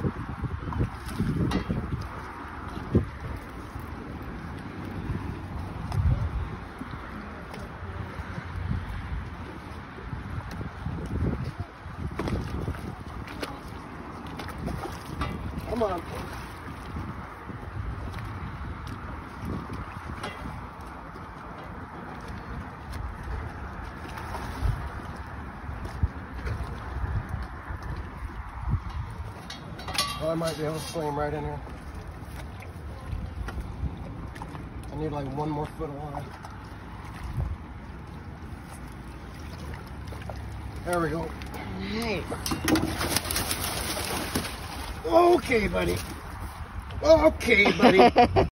Come on. Well, I might be able to swing him right in here. I need like one more foot of line. There we go. Nice. Okay, buddy. Okay, buddy.